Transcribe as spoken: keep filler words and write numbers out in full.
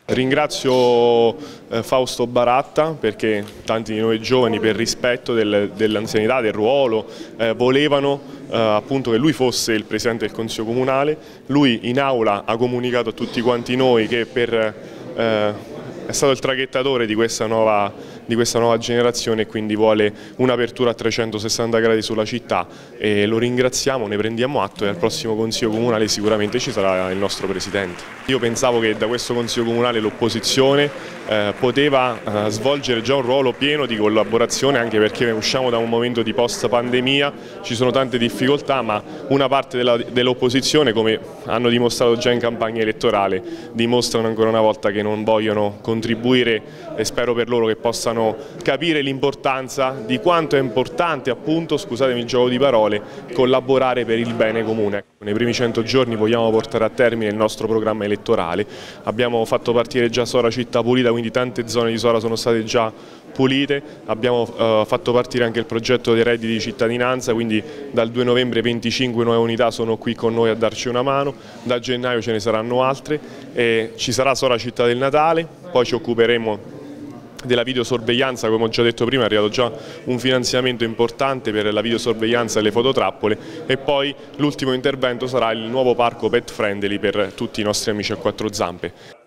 Ringrazio eh, Fausto Baratta perché tanti di noi giovani, per rispetto del, dell'anzianità, del ruolo, eh, volevano eh, appunto che lui fosse il Presidente del Consiglio Comunale. Lui in aula ha comunicato a tutti quanti noi che per, eh, è stato il traghettatore di questa nuova, di questa nuova generazione e quindi vuole un'apertura a trecentosessanta gradi sulla città, e lo ringraziamo, ne prendiamo atto, e al prossimo Consiglio Comunale sicuramente ci sarà il nostro Presidente. Io pensavo che da questo Consiglio Comunale l'opposizione eh, poteva eh, svolgere già un ruolo pieno di collaborazione, anche perché usciamo da un momento di post pandemia, ci sono tante difficoltà, ma una parte dell'opposizione, come hanno dimostrato già in campagna elettorale, dimostrano ancora una volta che non vogliono contribuire, e spero per loro che possano capire l'importanza di quanto è importante, appunto, scusatemi il gioco di parole, collaborare per il bene comune. Nei primi cento giorni vogliamo portare a termine il nostro programma elettorale, abbiamo fatto partire già Sora Città Pulita, quindi tante zone di Sora sono state già pulite, abbiamo uh, fatto partire anche il progetto dei redditi di cittadinanza, quindi dal due novembre venticinque nuove unità sono qui con noi a darci una mano, da gennaio ce ne saranno altre, e ci sarà Sora Città del Natale, poi ci occuperemo della videosorveglianza. Come ho già detto prima, è arrivato già un finanziamento importante per la videosorveglianza e le fototrappole, e poi l'ultimo intervento sarà il nuovo parco pet friendly per tutti i nostri amici a quattro zampe.